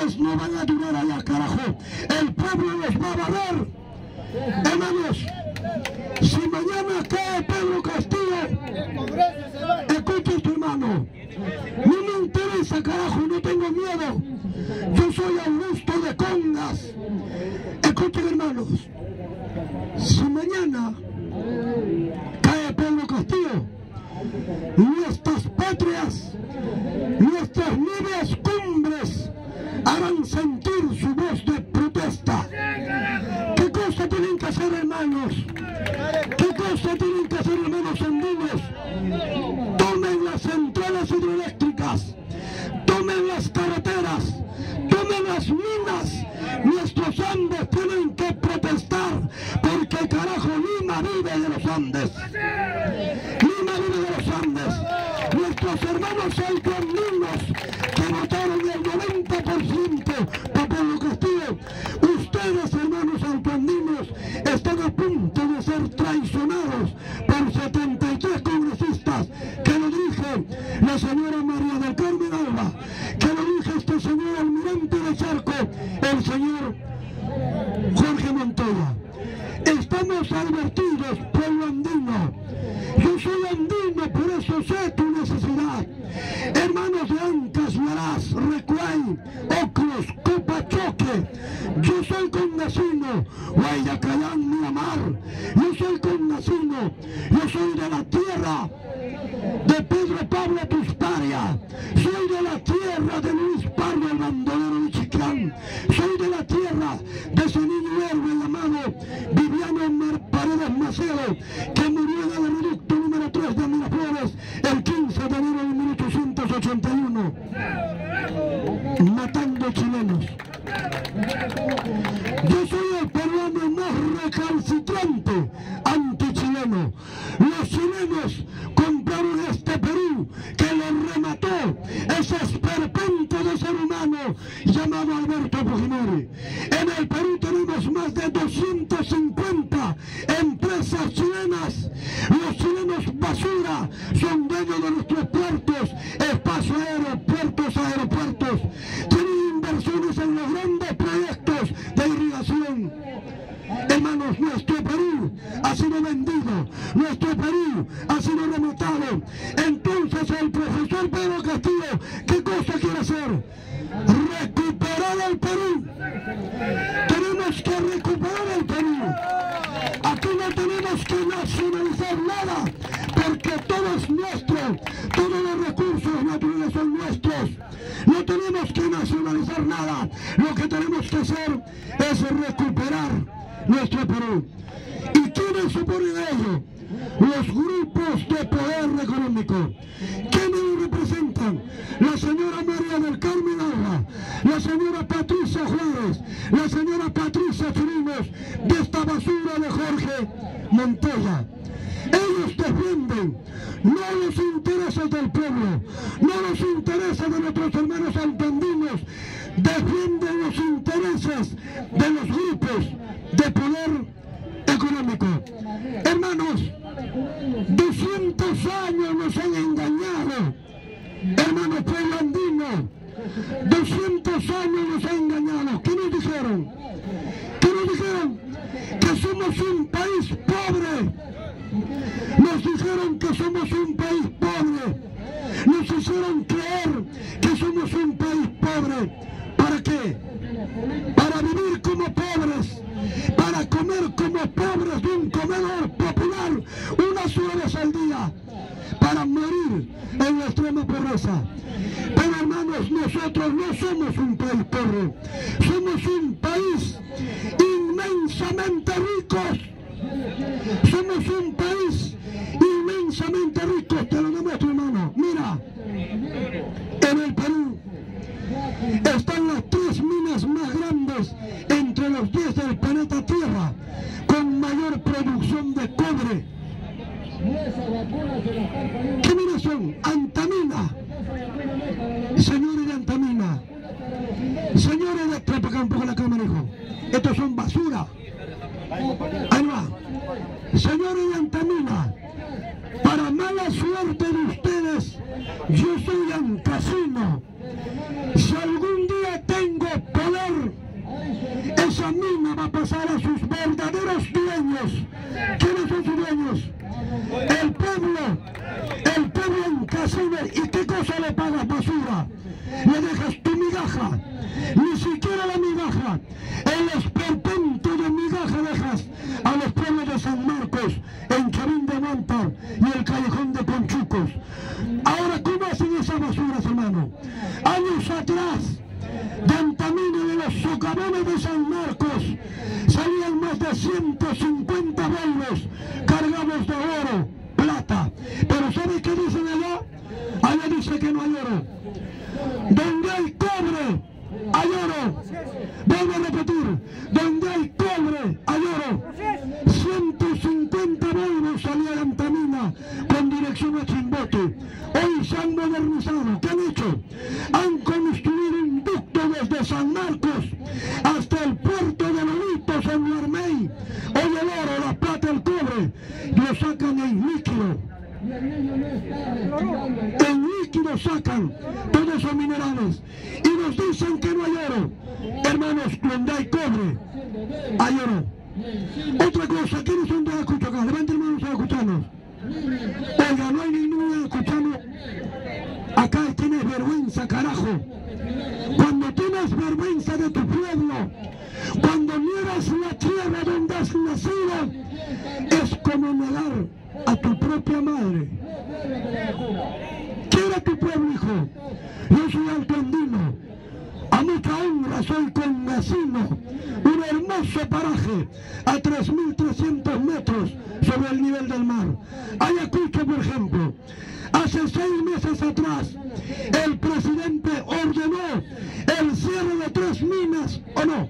ustedes no van a durar allá, carajo. El pueblo los va a barrer. Hermanos, si mañana cae Pedro Castillo, escucha tu hermano, no me interesa, carajo, no tengo miedo. Yo soy Augusto de Congas. Escuchen, hermanos, si mañana cae Pedro Castillo, nuestras patrias, nuestras nuevas cumbres harán sentir su voz de protesta. ¿Qué cosa tienen que hacer, hermanos? ¿Qué cosa tienen que hacer, hermanos andinos? Tomen las centrales hidroeléctricas, tomen las carreteras, tomen las minas. Nuestros Andes tienen que protestar, porque carajo, Lima vive de los Andes. Lima vive de los Andes. Nuestros hermanos alcandinos que votaron el 90% por Pedro Castillo, ustedes, hermanos alcandinos, están a punto de ser traicionados por 73 congresistas, que lo dirige la señora María del Carmen Alba, que lo dirige este señor almirante de Charco, el señor Jorge Montoya. Estamos advertidos, pueblo andino. Yo soy andino, por eso sé tu necesidad. Hermanos de Ancas, Huaraz, Recuay, Ocros, Copachoque, yo soy congasino, Guayacayán, Miramar, yo soy congasino, yo soy de la tierra de Pedro Pablo Tusparia, soy de la tierra de Luis Pardo, el bandolero de Chiclán, soy de la tierra de ese niño héroe llamado Viviano Paredes Macedo, que murió en el reducto número 3 de Miraflores el 15 de enero de 1881, matando chilenos. Yo soy el peruano más recalcitrante antichileno. Los chilenos compraron este Perú que los remató ese esperpento de ser humano llamado Alberto Fujimori. En el Perú tenemos más de 250 empresas chilenas. Los chilenos basura son dueños de nuestros puertos, espacio aéreo, puertos, aeropuertos. Tienen inversiones en los grandes proyectos de irrigación. Hermanos, nuestro Perú ha sido vendido, nuestro Perú ha sido rematado. Entonces el profesor Pedro Castillo, ¿qué cosa quiere hacer? Recuperar el Perú. Tenemos que recuperar el Perú. Aquí no tenemos que nacionalizar nada, porque todo es nuestro, todos los recursos naturales son nuestros. No tenemos que nacionalizar nada. Lo que tenemos que hacer es recuperar nuestro Perú. ¿Y quiénes se oponen a ello? Los grupos de poder económico. ¿Quiénes lo representan? La señora María del Carmen Alba, la señora Patricia Juárez, la señora Patricia Chirinos, de esta basura de Jorge Montoya. Ellos defienden no los intereses del pueblo, no los intereses de nuestros hermanos alcandinos, defienden los intereses de los grupos de poder económico. Hermanos, 200 años nos han engañado, hermanos pueblo andino, 200 años nos han engañado. ¿Qué nos dijeron? ¿Qué nos dijeron? Que somos un país pobre. Nos dijeron que somos un país pobre. Nos hicieron creer que somos un país pobre. ¿Para qué? Para vivir como pobres, para comer como pobres de un comedor popular una sola vez al día, para morir en la extrema pobreza. Pero hermanos, nosotros no somos un país pobre, somos un país inmensamente ricos. Somos un país inmensamente rico, te lo demuestro, hermano. Mira, en el Perú están las 3 minas más grandes entre los 10 del planeta Tierra, con mayor producción de cobre. ¿Qué minas son? Antamina. Señores de Antamina, señores de... Trae para acá un poco la cámara, hijo. Estos son basura. Ahí va. Señores de Antamina, para mala suerte de ustedes, yo soy ancasino. Si algún día tengo esa mina va a pasar a sus verdaderos dueños. ¿Quiénes son sus dueños? El pueblo en casino. ¿Y qué cosa le pagas? Basura. Le dejas tu migaja, ni siquiera la migaja, el esperpento de migaja dejas a los pueblos de San Marcos, en Chavín de Mántar y el Callejón de Conchucos. Ahora, ¿cómo hacen esas basuras, hermano? Años atrás, de Antamina, de los socavones de San Marcos, salían más de 150 bolsos cargados de oro, plata. Pero ¿sabe qué dicen allá? Allá dice que no hay oro. Donde hay cobre, hay oro. Vuelvo a repetir, donde hay cobre, hay oro. 150 bolsos salía de Antamina con dirección a Chimbote. Hoy se han modernizado. ¿Qué han hecho? Han construido un ducto desde San Marcos hasta el puerto de Lolitos en Nuarmey. Hoy el oro, la plata, el cobre, lo sacan en líquido. En líquido sacan todos esos minerales y nos dicen que no hay oro. Hermanos, donde hay cobre, hay oro. Otra cosa, ¿quiénes son de Ayacucho acá? Levanten manos a ayacuchanos. Oiga, no hay ningún ayacuchano acá. Tienes vergüenza, carajo. Cuando tienes vergüenza de tu pueblo, cuando niegas la tierra donde has nacido, es como negar a tu propia madre. Quiere tu pueblo, hijo. Yo soy altoandino, a mucha honra soy convecino, un hermoso paraje a 3.300 metros sobre el nivel del mar. Ayacucho, por ejemplo, hace 6 meses atrás el presidente ordenó el cierre de 3 minas, ¿o no?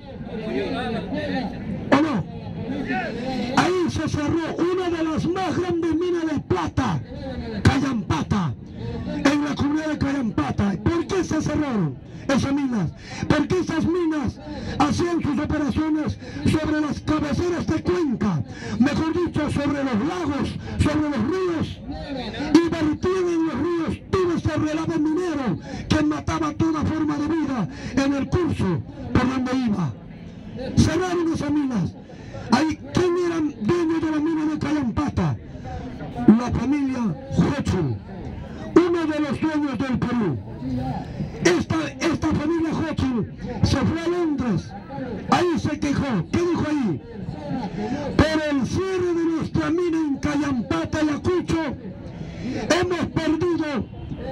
¿O no? Ahí se cerró una de las más grandes minas de plata, Callampata, en la comunidad de Callampata. ¿Por qué se cerraron esas minas? Porque esas minas hacían sus operaciones sobre las cabeceras de Cuenca, mejor dicho, sobre los lagos, sobre los ríos, y vertían en los ríos todo ese relato minero que mataba toda forma de vida en el curso por donde iba. Cerraron esas minas. Ahí, ¿quién eran dueños de la mina de Callampata? La familia Hochul, uno de los dueños del Perú. Esta familia Hochul se fue a Londres, ahí se quejó. ¿Qué dijo ahí? Por el cierre de nuestra mina en Callampata, Ayacucho, hemos perdido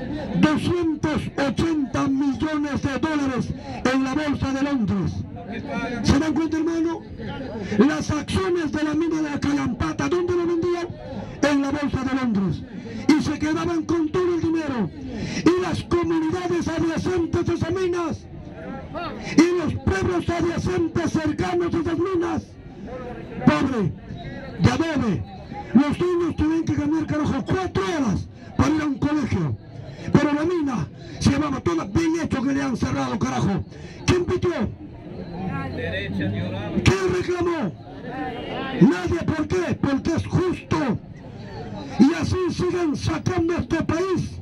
280 millones de dólares en la bolsa de Londres. ¿Se dan cuenta, hermano? Las acciones de la mina de la Callampata, ¿dónde lo vendían? En la bolsa de Londres. Y se quedaban con todo el dinero. Y las comunidades adyacentes a esas minas, y los pueblos adyacentes cercanos a esas minas, pobre, de adobe, los niños tienen que caminar, carajo, 4 horas para ir a un colegio. Pero la mina se llevaba toda, bien hecho que le han cerrado, carajo. ¿Quién pitió? ¿Quién reclamó? Nadie. ¿Por qué? Porque es justo. Y así siguen sacando este país.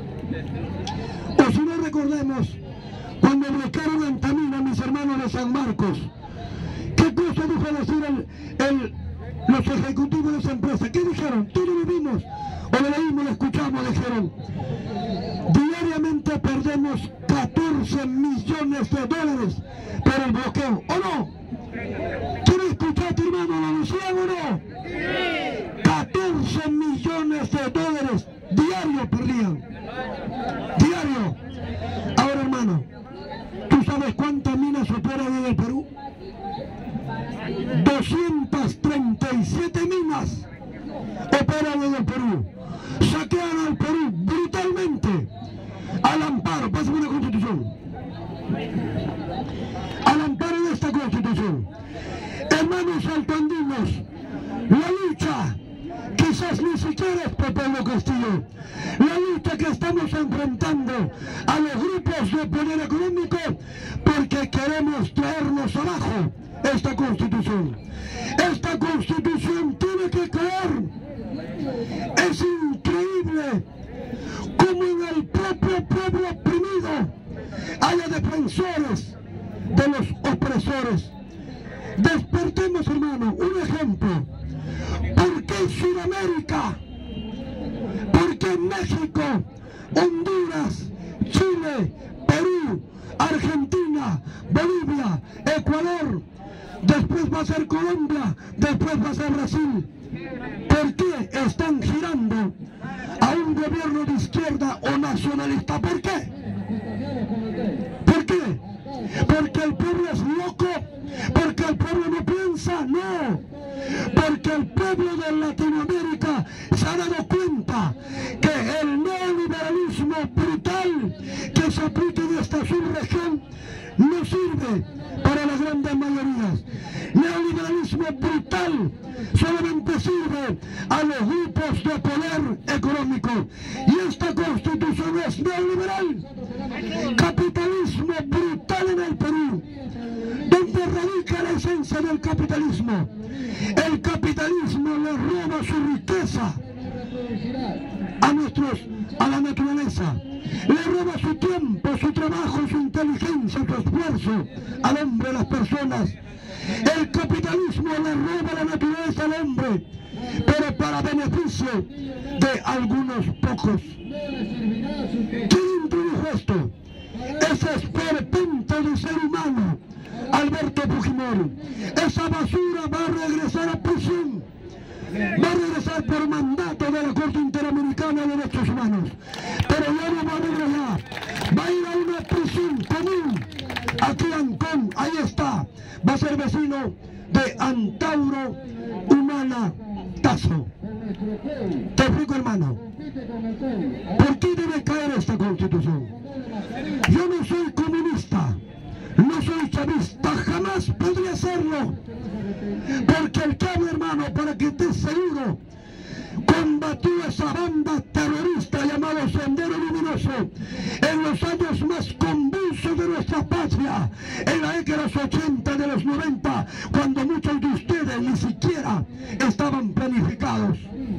O si no, recordemos cuando bloquearon Antamina, mis hermanos de San Marcos. ¿Qué cosa dijo decir los ejecutivos de esa empresa? ¿Qué dijeron? Todos lo vimos, o lo leímos, lo escuchamos. Dijeron: diariamente perdemos 14 millones de dólares por el bloqueo, ¿o no? ¿Quién escuchaste, hermano? ¿Lo decían o no? 14 millones de dólares diario perdían. Diario. Ahora, hermano, ¿tú sabes cuántas minas operan en el Perú? 237 minas operan en el Perú. Saquean al Perú brutalmente. Al amparo, pásame una constitución. Al amparo de esta constitución. Hermanos altoandinos, la lucha quizás ni siquiera es por Pablo Castillo. La lucha que estamos enfrentando a los grupos de poder económico, porque queremos traernos abajo esta constitución. Esta constitución tiene que caer. Es increíble cómo en el propio pueblo oprimido haya defensores de los opresores. Despertemos, hermano. Un ejemplo. ¿Por qué Sudamérica? ¿Por qué México, Honduras, Chile, Perú, Argentina, Bolivia, Ecuador, después va a ser Colombia, después va a ser Brasil? ¿Por qué están girando a un gobierno de izquierda o nacionalista? ¿Por qué? ¿Por qué? ¿Porque el pueblo es loco? ¿Porque el pueblo no piensa? No. Porque el pueblo de Latinoamérica se ha dado cuenta que el neoliberalismo brutal que se aplica en esta subregión no sirve para las grandes mayorías. Neoliberalismo brutal solamente sirve a los grupos de poder económico. Y esta constitución es neoliberal. Capitalismo brutal en el Perú. ¿Dónde radica la esencia del capitalismo? El capitalismo le roba su riqueza a la naturaleza. Le roba su tiempo, su trabajo, su inteligencia, su esfuerzo al hombre, a las personas. El capitalismo le roba la naturaleza al hombre, pero para beneficio de algunos pocos. ¿Quién introdujo esto? Ese esperpento del ser humano, Alberto Fujimori. Esa basura va a regresar a prisión. Va a regresar por mandato de la Corte Interamericana de Derechos Humanos. Pero ya no va a regresar. Va a ir a una prisión común. Aquí en Ancón, ahí está. Va a ser vecino de Antauro Humala Tazo. Te explico, hermano. ¿Por qué debe caer esta constitución? Yo no soy comunista. No soy chavista, jamás podría serlo. Porque el cabo, hermano, para que estés seguro, combatió esa banda terrorista llamada Sendero Luminoso en los años más convulsos de nuestra patria, en la década de los 80, de los 90, cuando muchos de ustedes ni siquiera estaban planificados.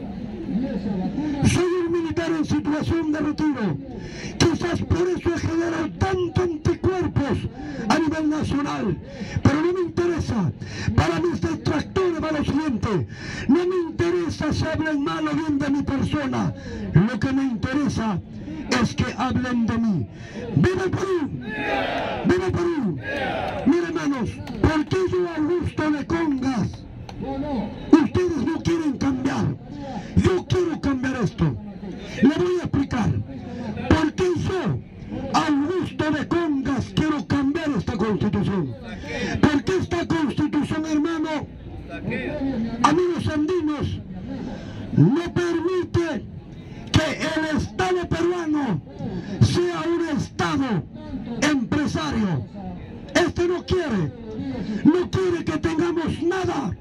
Soy un militar en situación de retiro. Quizás por eso he generado tantos anticuerpos a nivel nacional. Pero no me interesa. Para mis detractores va lo siguiente. No me interesa si hablen mal o bien de mi persona. Lo que me interesa es que hablen de mí. ¡Viva Perú! ¡Viva Perú! Miren, hermanos, ¿por qué yo, Augusto de Congas, ustedes no quieren cambiar? Yo quiero cambiar esto. Le voy a explicar. ¿Por qué yo, Augusto de Congas, quiero cambiar esta constitución? Porque esta constitución, hermano, amigos andinos, no permite que el Estado peruano sea un Estado empresario. Este no quiere que tengamos nada.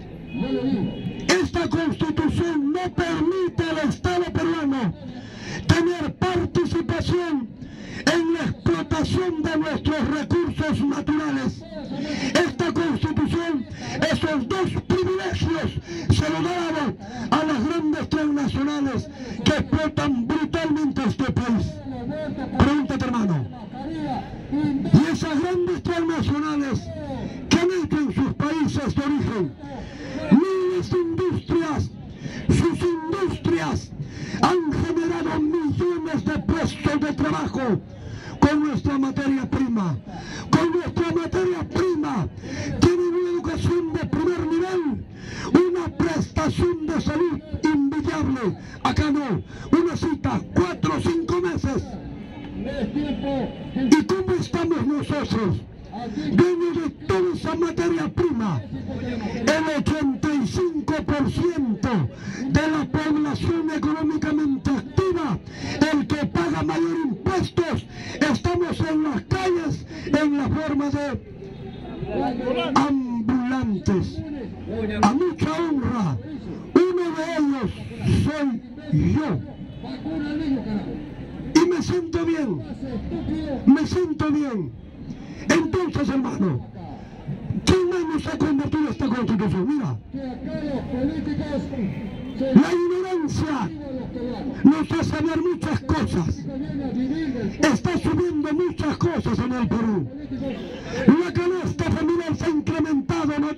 Esta constitución no permite al Estado peruano tener participación en la explotación de nuestros recursos naturales. Esta constitución, esos dos privilegios se lo daba a las grandes transnacionales que explotan brutalmente este país. Pregúntate, hermano. Y esas grandes transnacionales que han hecho en sus países de origen miles de industrias, sus industrias han generado millones de puestos de trabajo con nuestra materia prima. Con nuestra materia prima tienen una educación de primer nivel, una prestación de salud invidiable. Acá no, una cita, 4 o 5 meses. ¿Y cómo estamos nosotros? Dueños de toda esa materia prima. El 85% de la población económicamente activa, el que paga mayor impuestos, estamos en las calles en la forma de ambulantes. A mucha honra, uno de ellos soy yo. Y me siento bien, me siento bien. Entonces, hermano, ¿quién más nos ha convertido esta constitución? Mira, la ignorancia nos hace ver muchas cosas. Está subiendo muchas cosas en el Perú. La canasta familiar se ha incrementado, no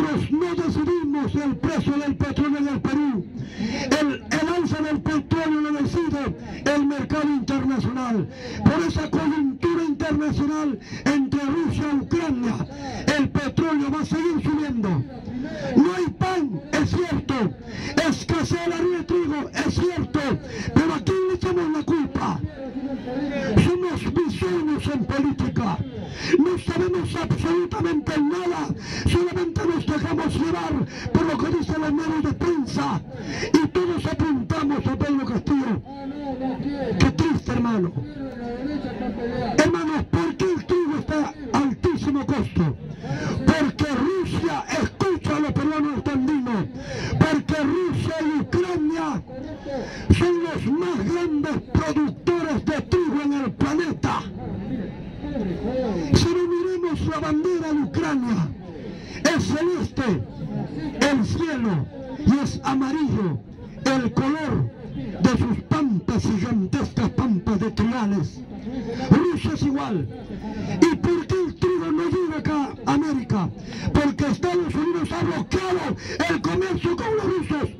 Nosotros no decidimos el precio del petróleo en el Perú. El alza del petróleo lo decide el mercado internacional. Por esa coyuntura internacional entre Rusia y Ucrania, el petróleo va a seguir subiendo. No hay pan, es cierto. Escasea la harina de trigo, es cierto. Pero ¿a quién le echamos la culpa? Somos bisoños en política. No sabemos absolutamente nada. Solamente nos dejamos llevar por lo que dicen los medios de prensa. Y todos apuntamos a Pedro Castillo. Qué triste, hermano. Hermanos, ¿por qué el trigo está a altísimo costo? Porque Rusia escucha a los peruanos andinos. Porque Rusia y Ucrania son los más grandes productores de trigo en el planeta. Si no miremos la bandera de Ucrania, es celeste el cielo y es amarillo el color de sus pampas, gigantescas pampas de trigales. Rusia es igual. ¿Y por qué el trigo no llega acá a América? Porque Estados Unidos ha bloqueado el comercio con los rusos.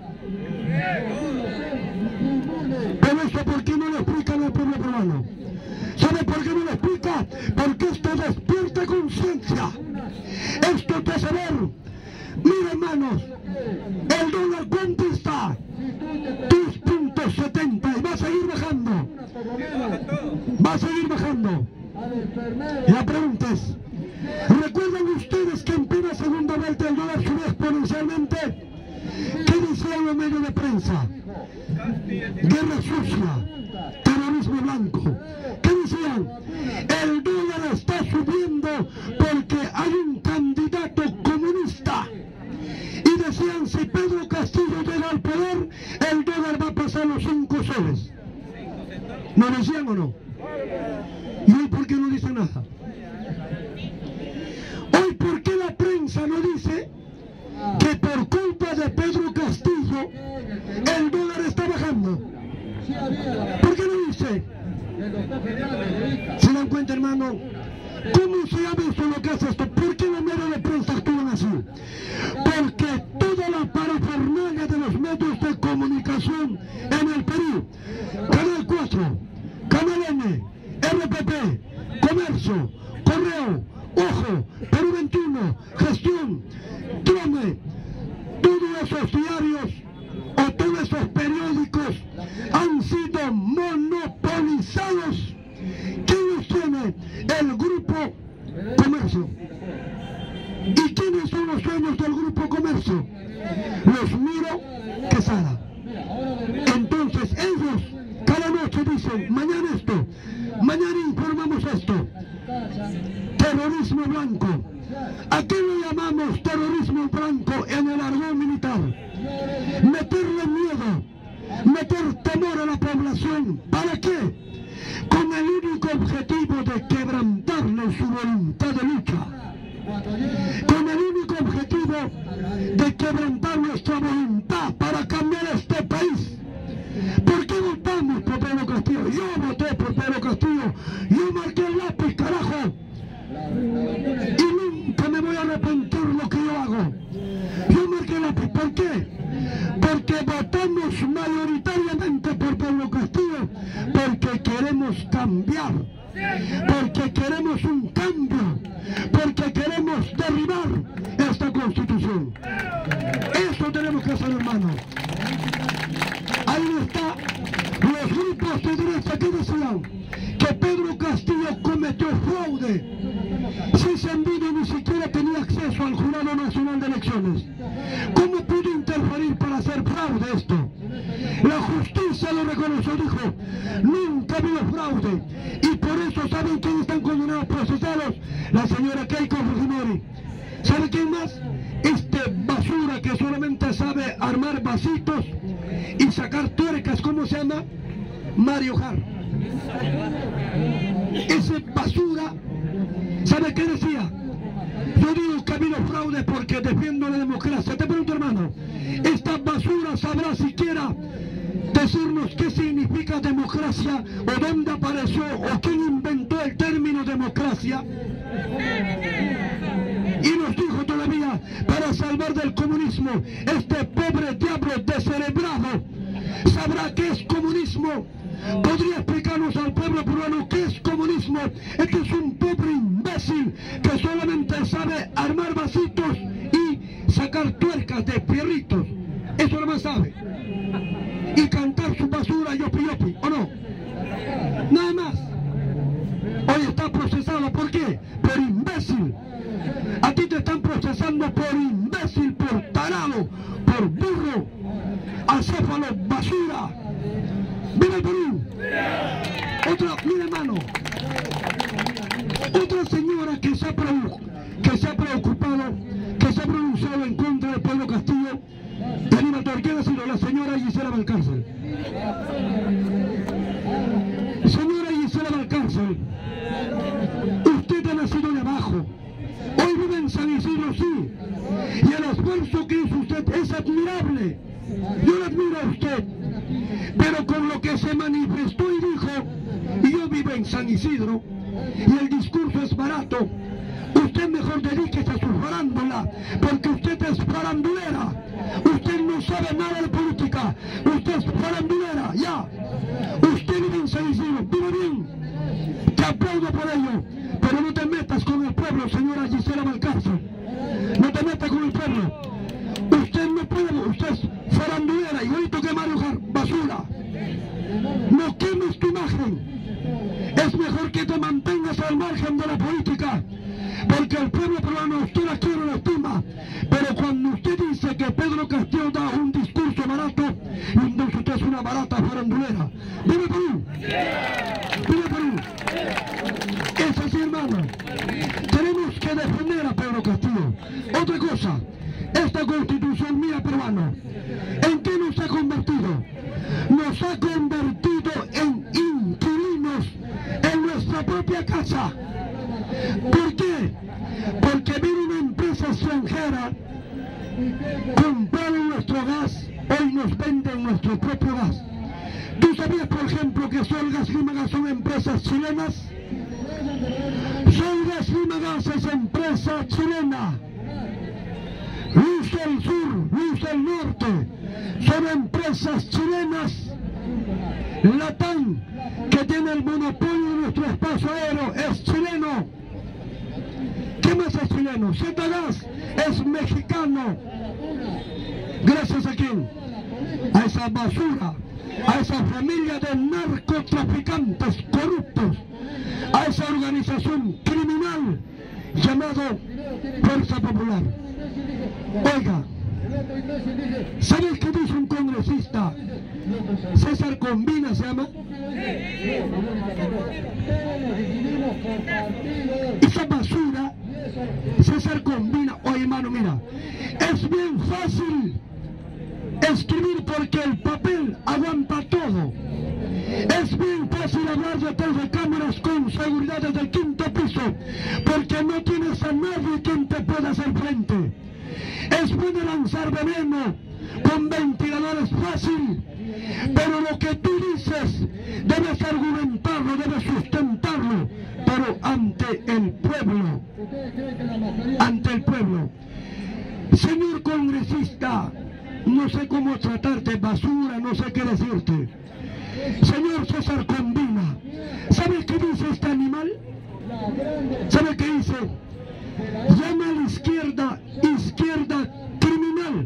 Pero eso, ¿por qué no lo explican al pueblo peruano? ¿Sabe por qué no lo explica? Porque esto despierta conciencia. Esto te hace ver. Miren, hermanos, el dólar ¿cuánto está? 2.70 y va a seguir bajando. Va a seguir bajando. La pregunta es, ¿recuerdan ustedes que en plena segunda vuelta el dólar subió exponencialmente? ¿Qué decían los medios de prensa? Guerra sucia, terrorismo blanco. ¿Qué decían? El dólar está subiendo porque hay un candidato comunista. Y decían, si Pedro Castillo llega al poder, el dólar va a pasar los 5 soles. ¿No decían o no? ¿Y hoy por qué no dice nada? Hoy, ¿por qué la prensa no dice que por culpa de Pedro Castillo el dólar está bajando? ¿Por qué no dice? ¿Se dan cuenta, hermano? ¿Cómo se llama esto lo que hace esto? ¿Por qué los medios de prensa actúan así? Porque toda la parafernalia de los medios de comunicación en el Perú, Canal 4, Canal N, RPP, Comercio, Correo, Ojo, Perú 21, Gestión, Trome, todos esos diarios o todos esos periódicos han sido monopolizados. ¿Quién los tiene? El Grupo Comercio. ¿Y quiénes son los dueños del Grupo Comercio? Los Miro Quesada. Entonces ellos cada noche dicen, mañana esto, mañana informamos esto. Terrorismo blanco. ¿A qué lo llamamos terrorismo blanco en el argot militar? Meterle miedo, meter temor a la población. ¿Para qué? Con el único objetivo de quebrantarle su voluntad de lucha. Con el único objetivo de quebrantar nuestra voluntad para cambiar este país. ¿Por qué votamos por Pedro Castillo? Yo voté por Pedro Castillo. Yo marqué el lápiz, carajo. Y nunca me voy a arrepentir lo que yo hago. Yo marqué el lápiz. ¿Por qué? Porque votamos mayoritariamente por Pedro Castillo. Porque queremos cambiar. Porque queremos un cambio. Porque queremos derribar esta Constitución. Eso tenemos que hacer, hermano. Ahí está. Los grupos de derecha que decían que Pedro Castillo cometió fraude. Si Zambino ni siquiera tenía acceso al Jurado Nacional de Elecciones, ¿cómo pudo interferir para hacer fraude esto? La justicia lo reconoció, dijo, nunca ha habido fraude. Y por eso, ¿saben quiénes están condenados, procesados? La señora Keiko Fujimori. ¿Sabe quién más? Este basura que solamente sabe armar vasitos y sacar tuercas, ¿cómo se llama? Mario Jar. Ese basura, ¿sabe qué decía? Yo digo que ha habido fraude porque defiendo la democracia. Te pregunto, hermano, ¿esta basura sabrá siquiera decirnos qué significa democracia o dónde apareció o quién inventó el término democracia? Y nos dijo todavía política para salvar del comunismo. Este pobre diablo descerebrado sabrá qué es comunismo. ¿Podría explicarnos al pueblo peruano qué es comunismo? Este es un pobre imbécil que solamente sabe armar vasitos y sacar tuercas de fierritos. Eso no más sabe. Y cantar su basura yopi yopi, ¿o no? Nada más. Hoy está procesado, ¿por qué? Por imbécil. A ti te están procesando por imbécil, por tarado, por burro, acéfalo, basura. ¡Viva el Perú! Otra, mira hermano, otra señora que se ha preocupado, que se ha pronunciado en contra del Pedro Castillo, de Aníbal Torquemada, ha sido la señora Gisela Valcárcel. Señora Gisela Valcárcel, usted ha nacido de abajo. Hoy vive en San Isidro, sí. Y el esfuerzo que hizo usted es admirable. Yo lo admiro a usted. Pero con lo que se manifestó y dijo, y yo vivo en San Isidro, y el discurso es barato, usted mejor dedíquese a su farándula, porque usted es farandulera. Usted no sabe nada de política. Usted es farandulera, ya. Usted vive en San Isidro, vive bien. Te aplaudo por ello. Pero no te metas con el pueblo, señora Gisela Valcárcel. No te metas con el pueblo. Usted no puede, usted es farandulera, igualito que Mario Jar, basura. No quemes tu imagen. Es mejor que te mantengas al margen de la política, porque el pueblo peruano usted la quiere, la estima. Pero cuando usted dice que Pedro Castillo da un discurso barato, entonces usted es una barata farandulera. ¡Viva Perú! ¡Viva Perú! Es así, hermano. Tenemos que defender a Pedro Castillo. Otra cosa, esta constitución mía, peruano, ¿en qué nos ha convertido? Nos ha convertido en inquilinos en nuestra propia casa. ¿Por qué? Porque viene una empresa extranjera, compraron nuestro gas, hoy nos venden nuestro propio gas. ¿Tú sabías, por ejemplo, que Solgas Limagas son empresas chilenas? Solgas Limagas es empresa chilena. Luz del Sur, Luz del Norte, son empresas chilenas. Latam, que tiene el monopolio de nuestro espacio aéreo, es chileno. ¿Qué más es chileno? Zetagas es mexicano. ¿Gracias a quién? A esa basura, a esa familia de narcotraficantes corruptos, a esa organización criminal llamado Fuerza Popular. Oiga, ¿sabes qué dice un congresista? César Combina se llama. Esa basura, César Combina. Oye, hermano, mira, es bien fácil escribir porque el papel aguanta todo. Es bien fácil hablar de telecámaras con seguridad desde el quinto piso, porque no tienes a nadie quien te pueda hacer frente. Es bueno lanzar veneno con ventiladores fácil, pero lo que tú dices debes argumentarlo, debes sustentarlo, pero ante el pueblo. Ante el pueblo. Señor congresista, no sé cómo tratarte, basura, no sé qué decirte. Señor César Combina, ¿sabe qué dice este animal? ¿Sabe qué dice? Llama a la izquierda, izquierda criminal.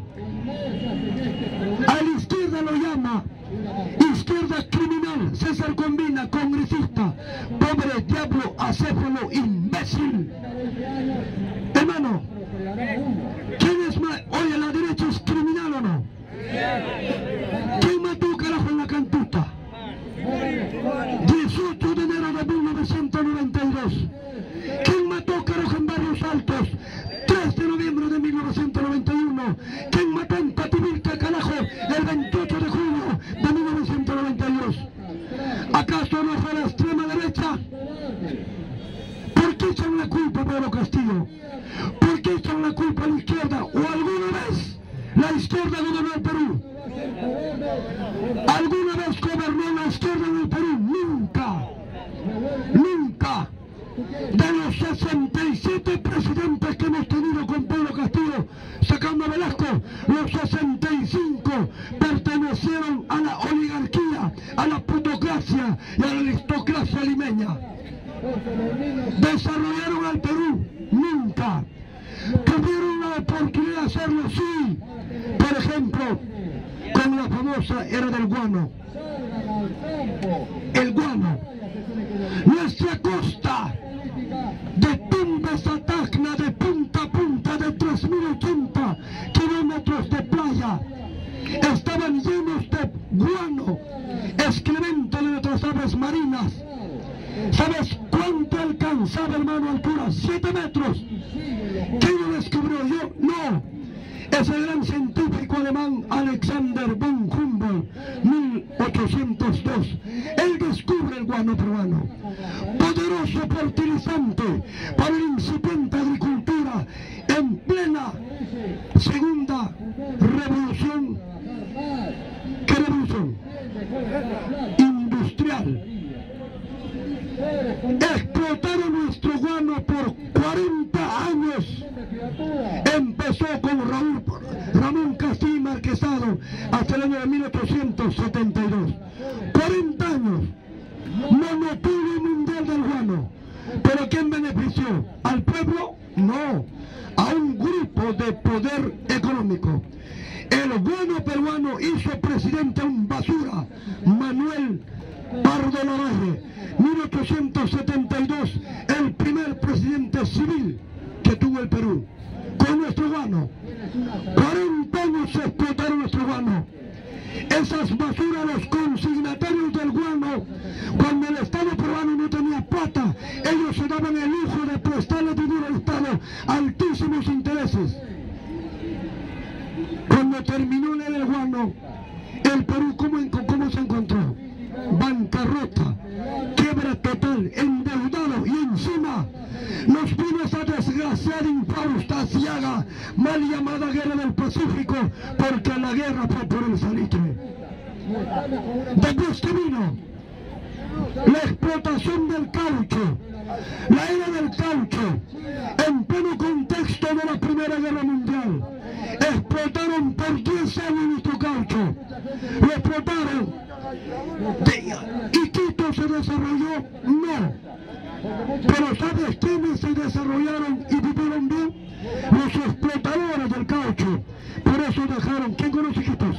A la izquierda lo llama izquierda criminal. César Combina, congresista, pobre diablo, acéfalo, imbécil. Hermano, ¿quién es más? Oye, ¿la derecha es criminal o no? ¿Quién mató, carajo, en la Cantuta? 18 de enero de 1992. ¿Quién mató, carajo, en Barrios Altos? 3 de noviembre de 1991. ¿Quién mató en Pativilca, carajo, el 28 de julio de 1992? ¿Acaso no fue la extrema derecha? ¿Por qué echan la culpa a Pedro Castillo? ¿Por qué echan la culpa a la izquierda? ¿O alguna vez la izquierda gobernó el Perú? ¿Alguna vez gobernó la izquierda en el Perú? Nunca. Nunca. De los 67 presidentes que hemos tenido con Pedro Castillo, así, por ejemplo, con la famosa era del guano. El guano. Nuestra costa de Tumbes a Tacna, de punta a punta, de 3080 kilómetros de playa, estaban llenos de guano, excremento de nuestras aves marinas. ¿Sabes cuánto alcanzaba, hermano, altura? 7 metros. ¿Quién lo descubrió? ¿Yo? No. Es el gran científico alemán Alexander von Humboldt, 1802. Él descubre el guano peruano. Poderoso fertilizante para la incipiente agricultura en plena segunda revolución. ¿Qué revolución? Industrial. Explotaron nuestro guano por 40 años. Empezó con Ramón Castillo Marquesado hasta el año de 1872. 40 años. Monopolio mundial del guano. ¿Pero quién benefició? ¿Al pueblo? No. A un grupo de poder económico. El guano peruano hizo presidente a un basura, Manuel Pardo Lavalle, 1872, el primer presidente civil que tuvo el Perú, con nuestro guano. 40 años se explotaron nuestro guano. Esas basuras, los consignatarios del guano, cuando el Estado peruano no tenía plata, ellos se daban el lujo de prestarle dinero al Estado a altísimos intereses. Cuando terminó la era del guano, el Perú, ¿cómo se encontró? Bancarrota, quiebra total, endeudado, y encima nos vino esa desgraciada, infausta, ciaga, mal llamada Guerra del Pacífico, porque la guerra fue por el salitre. Después que vino la explotación del caucho, la era del caucho, en pleno contexto de la Primera Guerra Mundial. Explotaron por 10 años nuestro caucho, lo explotaron. ¿Y Quito se desarrolló? No. Pero ¿sabes quiénes se desarrollaron y vivieron bien? Los explotadores del caucho. Por eso dejaron. ¿Quién conoce Quitos?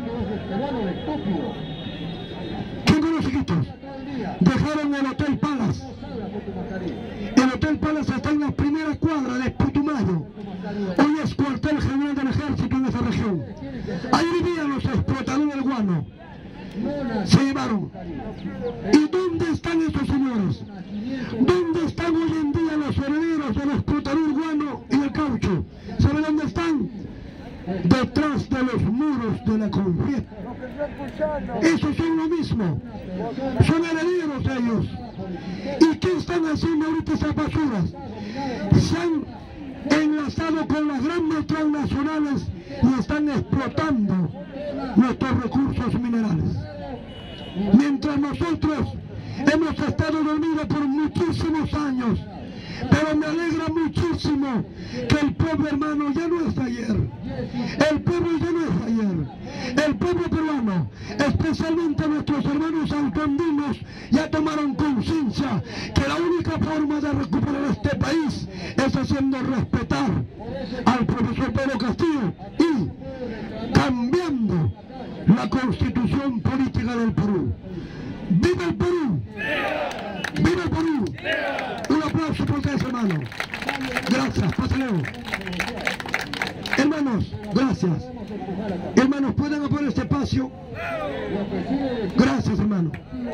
¿Quién conoce Quitos? Dejaron el Hotel Palace. El Hotel Palace está en la primera cuadra de Putumayo. Hoy es cuartel general del ejército en esa región. Ahí vivían los explotadores del guano. Se llevaron. ¿Y dónde están esos señores? ¿Dónde están hoy en día los herederos del explotador guano y el caucho? ¿Saben dónde están? Detrás de los muros de la Confiep. Esos son lo mismo. Son herederos de ellos. ¿Y qué están haciendo ahorita esas basuras? Se han enlazado con las grandes transnacionales y están explotando nuestros recursos minerales. Mientras nosotros hemos estado dormidos por muchísimos años, pero me alegra muchísimo que el pueblo hermano ya no es de ayer. El pueblo ya no es de ayer. El pueblo peruano, especialmente nuestros hermanos alcandinos, ya tomaron conciencia que la única forma de recuperar este país es haciendo respetar al profesor Pedro Castillo y cambiando la constitución política del Perú. ¡Viva el Perú! ¡Viva el Perú! Un aplauso por ustedes, hermanos. Gracias, pásenlo. Hermanos, gracias. Hermanos, ¿pueden apoyar este espacio? Gracias, hermano.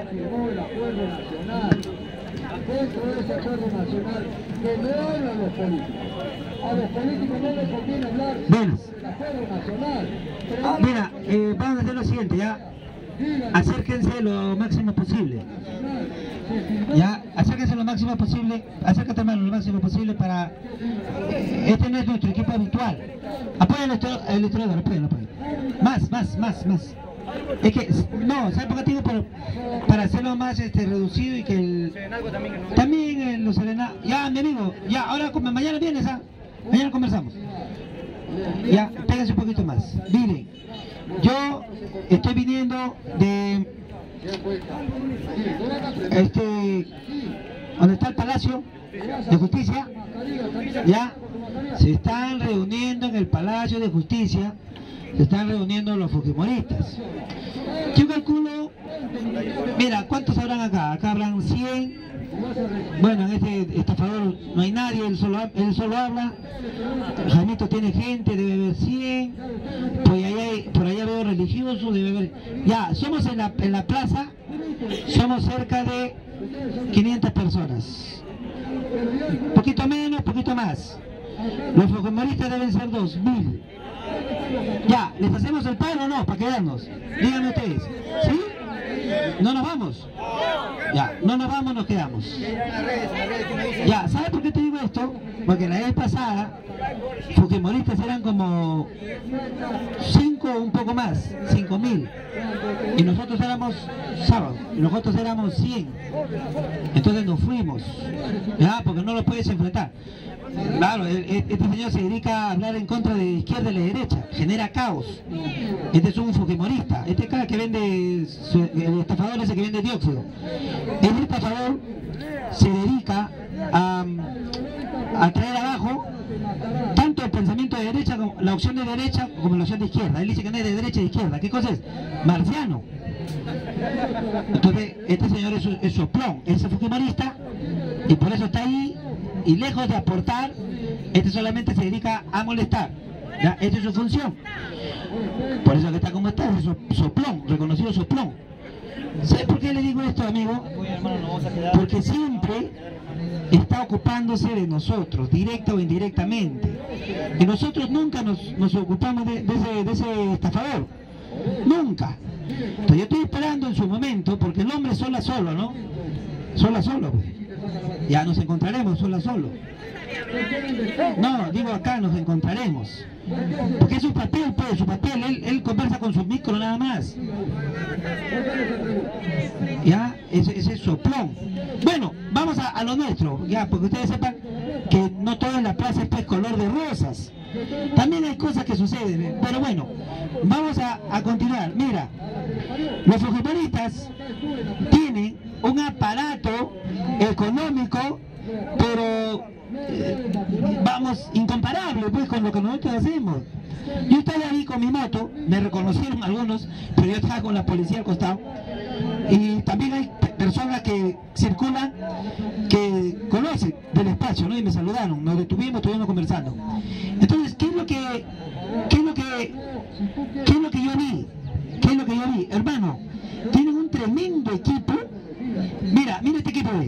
Dentro de ese acuerdo nacional que no hablan los políticos. A los políticos no les conviene hablar del acuerdo nacional. Mira, vamos a hacer lo siguiente, ya. Acérquense lo máximo posible. Ya, acérquense lo máximo posible. Acércate, hermano, lo máximo posible para... Este no es nuestro equipo habitual. Apoya el historiador, apoya. Más. Es que, no, ¿sabes por qué digo? Para hacerlo más reducido y que el... También los serenados... Ya, mi amigo, ya, ahora mañana vienes, ¿ah? Mañana conversamos. Ya, péguense un poquito más. Miren, yo estoy viniendo de... ¿Dónde está el palacio? de Justicia, ya se están reuniendo en el Palacio de Justicia, se están reuniendo los fujimoristas. Yo calculo, mira, ¿cuántos habrán acá? Acá habrán 100. Bueno, en este estafador no hay nadie, él solo habla. Jaimito tiene gente, debe haber 100. Por allá veo religiosos, debe haber. Ya, somos en la plaza, somos cerca de 500 personas. Poquito menos, poquito más. Los fujimoristas deben ser 2000. Ya, ¿les hacemos el paro o no? Para quedarnos. Díganme ustedes. ¿Sí? ¿No nos vamos? Ya, no nos vamos, nos quedamos. Ya, ¿sabes por qué te digo esto? Porque la vez pasada, fujimoristas eran como 5 un poco más, 5000. Y nosotros éramos, sábado, y nosotros éramos 100. Entonces nos fuimos. Ya, porque no los puedes enfrentar. Claro, este señor se dedica a hablar en contra de izquierda y de derecha, genera caos. Este es un fujimorista, este cara que vende, el estafador ese que vende dióxido. El estafador se dedica a traer abajo tanto el pensamiento de derecha, como la opción de derecha, como la opción de izquierda. Él dice que no es de derecha y de izquierda. ¿Qué cosa es? Marciano. Entonces, este señor es soplón, es fujimorista, y por eso está ahí. Y lejos de aportar, este solamente se dedica a molestar. ¿Ya? Esa es su función. Por eso que está como está, es soplón, reconocido soplón. ¿Sabes por qué le digo esto, amigo? Porque siempre está ocupándose de nosotros, directa o indirectamente. Y nosotros nunca nos ocupamos de ese estafador. Nunca. Entonces yo estoy esperando en su momento, porque el hombre sola solo, ¿no? Sola solo, pues. Ya nos encontraremos sola solo. No, digo acá nos encontraremos. Porque es su papel, pues, su papel. Él conversa con su micro nada más. Ya, ese es soplón. Bueno, vamos a lo nuestro, ya, porque ustedes sepan que no todo en la plaza es pues color de rosas. También hay cosas que suceden, pero bueno, vamos a continuar. Mira, los fujimoristas tienen un aparato económico, pero vamos, incomparable pues con lo que nosotros hacemos. Yo estaba ahí con mi moto, me reconocieron algunos, pero yo estaba con la policía al costado. Y también hay personas que circulan, que conocen del espacio, ¿no? Y me saludaron, nos detuvimos, estuvimos conversando. Entonces, ¿qué es lo que yo vi? ¿Qué es lo que yo vi? Hermano, tienen un tremendo equipo. Mira este equipo ahí.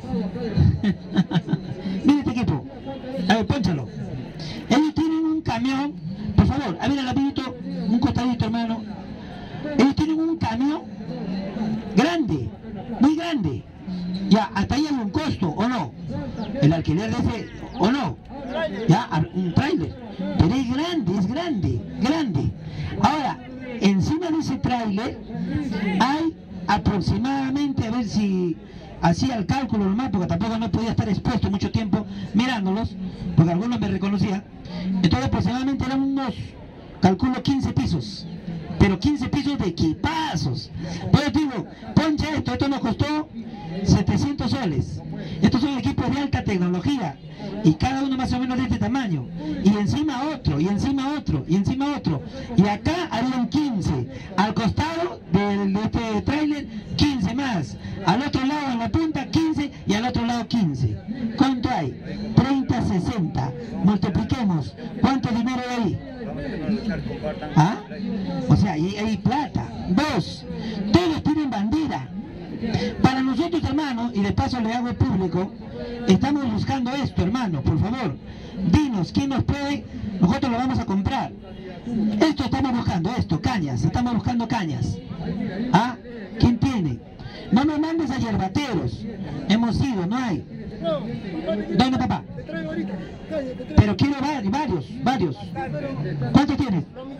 Mira este equipo. A ver, pónchalo. Ellos tienen un camión, por favor, a ver al amiguito, un costadito, hermano. Ellos tienen un camión grande, muy grande. Ya, hasta ahí hay un costo, ¿o no? El alquiler de ese, ¿o no? Ya, un tráiler. Pero es grande. Ahora, encima de ese tráiler hay aproximadamente, a ver si hacía el cálculo nomás, porque tampoco no podía estar expuesto mucho tiempo mirándolos, porque algunos me reconocían. Entonces aproximadamente eran unos, calculo 15 pisos, pero 15 pisos de equipazos. Pues digo, poncha esto nos costó 700 soles. Estos son equipos de alta tecnología, y cada uno más o menos de este tamaño, y encima otro, y encima otro, y encima otro, y acá habían 15, al costado de este tráiler 15 más, al otro lado en la punta 15, y al otro lado 15. ¿Cuánto hay? 30, 60, multipliquemos, ¿cuánto dinero hay ahí? ¿Ah? O sea, ahí hay plata. Dos, todos tienen bandera. Para nosotros, hermanos, y de paso le hago público, estamos buscando esto, hermano, por favor. Dinos, ¿quién nos puede? Nosotros lo vamos a comprar. Esto estamos buscando, esto, cañas, estamos buscando cañas. ¿Ah? ¿Quién tiene? No me mandes a yerbateros. Hemos ido, no hay. ¿Dónde, papá? Pero quiero varios. ¿Cuántos tienes?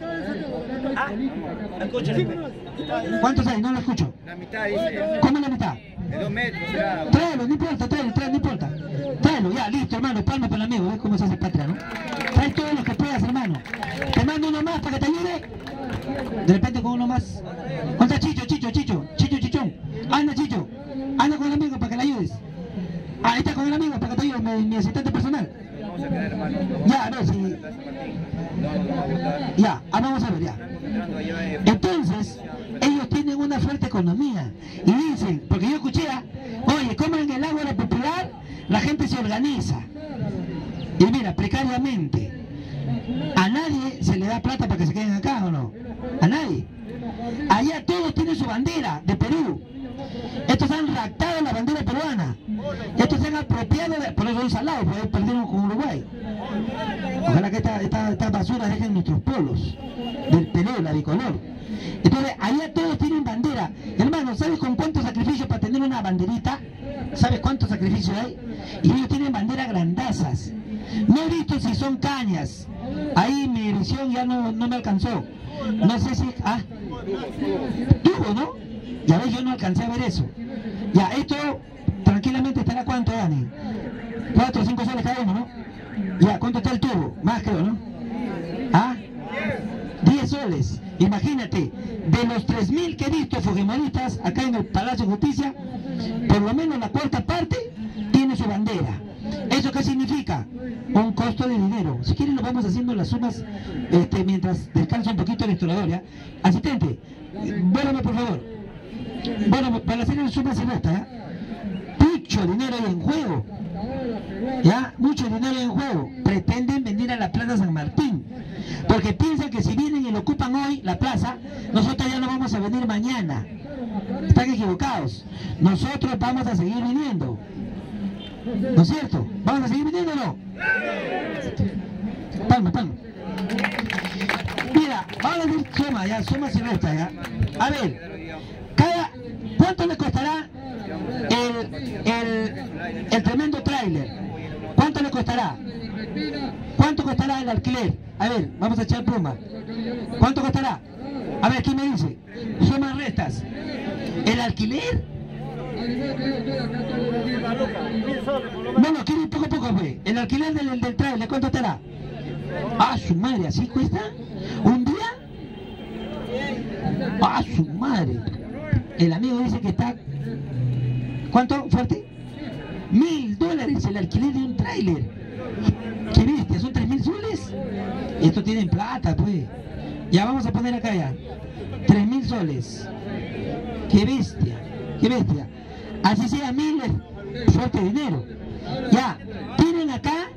¿Cuántos hay? No lo escucho. La mitad dice. ¿Cómo la mitad? De 2 metros, o sea. Tráelo, no importa, no importa. Tráelo, ya, listo, hermano, palma para el amigo, ¿ves cómo se hace patria, no? Trae todo lo que puedas, hermano. Te mando uno más para que te ayude. De repente con uno más. ¿Cuánto Chichón? Anda, Chicho. Anda con el amigo para que le ayudes. Ahí está con el amigo para que te ayude. mi asistente personal. Vamos a quedar, hermano. Ya, a ver si... Ya, vamos a ver, ya. Entonces, ellos tienen una fuerte economía y dicen, porque yo escuché, oye, como en el Ágora Popular la gente se organiza. Y mira, precariamente, a nadie se le da plata para que se queden acá, ¿o no? A nadie. Allá todos tienen su bandera de Perú. Estos han raptado la bandera peruana. Estos se han apropiado, por eso son salados, porque perdieron con Uruguay. Ojalá que esta basura dejen nuestros polos del Perú, la bicolor. Entonces, allá todos tienen bandera. Hermano, ¿sabes con cuánto sacrificio para tener una banderita? ¿Sabes cuánto sacrificio hay? Y ellos tienen banderas grandazas. No he visto si son cañas. Ahí mi visión ya no me alcanzó. No sé si... tuvo, ¿no? Ya ves, yo no alcancé a ver eso. Ya, esto tranquilamente estará ¿cuánto, Dani? 4 o 5 soles cada uno, ¿no? Ya, ¿cuánto está el tubo? Más creo, ¿no? 10 soles. Imagínate, de los 3.000 que he visto fujimoristas acá en el Palacio de Justicia, por lo menos la cuarta parte tiene su bandera. ¿Eso qué significa? Un costo de dinero. Si quieren, lo vamos haciendo las sumas mientras descansa un poquito el historiador, ¿ya? Asistente, vuélvame por favor. Bueno, para hacer el sumas y resta, ¿ya? Mucho dinero hay en juego. ¿Ya? Mucho dinero hay en juego. Pretenden venir a la Plaza San Martín, porque piensan que si vienen y lo ocupan hoy, la plaza, nosotros ya no vamos a venir mañana. Están equivocados. Nosotros vamos a seguir viniendo. ¿No es cierto? ¿Vamos a seguir viniendo o no? Palma. Mira, vamos a decir suma, ya, suma y resta, ya. A ver, ¿cuánto le costará el tremendo tráiler? ¿Cuánto le costará? ¿Cuánto costará el alquiler? A ver, vamos a echar pluma. ¿Cuánto costará? A ver, ¿quién me dice? Sumas restas. ¿El alquiler? No, quiero ir poco a poco, pues. El alquiler del tráiler, ¿cuánto estará? Su madre, ¿así cuesta? ¿Un día? Su madre. El amigo dice que está... ¿Cuánto? ¿Fuerte? $1.000 el alquiler de un tráiler. ¿Qué bestia? ¿Son 3.000 soles? Esto tienen plata, pues. Ya vamos a poner acá ya. 3.000 soles. ¡Qué bestia! ¡Qué bestia! Así sea 1.000, fuerte dinero. Ya, tienen acá,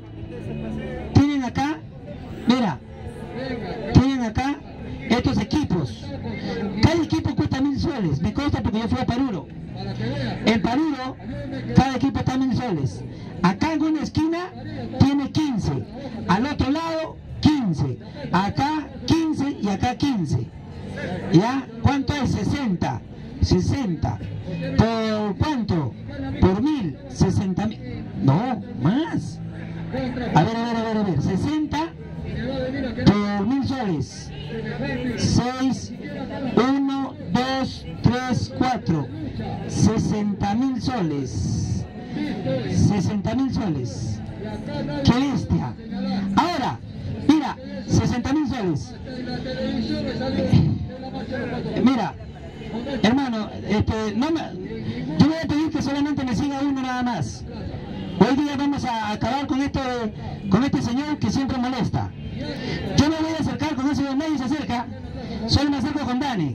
mira, tienen acá estos equipos. Cada equipo cuesta 1.000 soles. Me consta porque yo fui a Paruro. En Paruro, cada equipo está 1.000 soles. Acá en una esquina tiene 15. Al otro lado, 15. Acá 15 y acá 15. ¿Ya? ¿Cuánto es? 60. 60. ¿Por cuánto? Por 1.000. 60.000. No, más. A ver. 60 por 1.000 soles. 6, 1, 2, 3, 4. 60.000 soles. 60.000 soles. ¡Qué bestia! Ahora, mira, 60.000 soles. Mira, hermano, yo voy a pedir que solamente me siga uno nada más. Hoy día vamos a acabar con este señor que siempre molesta. Yo me voy a acercar con ese señor, nadie se acerca. Solo me acerco con Dani.